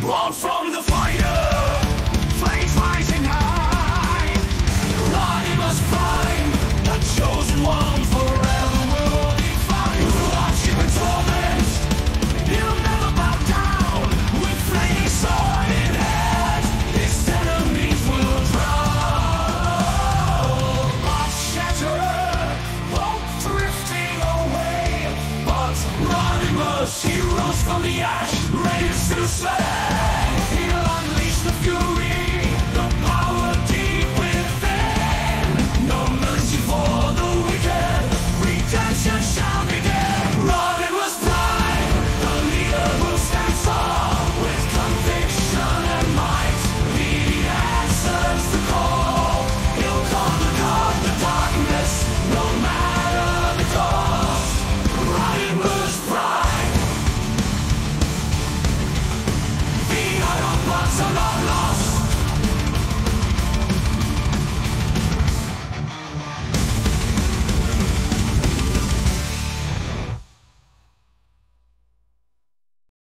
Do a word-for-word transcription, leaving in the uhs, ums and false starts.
Born from the fire, flames rising high. Rodimus Prime, the chosen one, forever will define. Through hardship and torment, he'll never bow down. With flaming sword in hand, his enemies will drown. Hearts shattered, hope drifting away. But Rodimus, he rose from the ash, ready to slay. He'll unleash the fury, the power deep within. No mercy for the wicked, redemption shall begin. Rodimus Prime, the leader who stands tall, with conviction and might, he answers the call. He'll conquer the darkness, no matter the cost. Rodimus Prime, the iron bloods are not lost.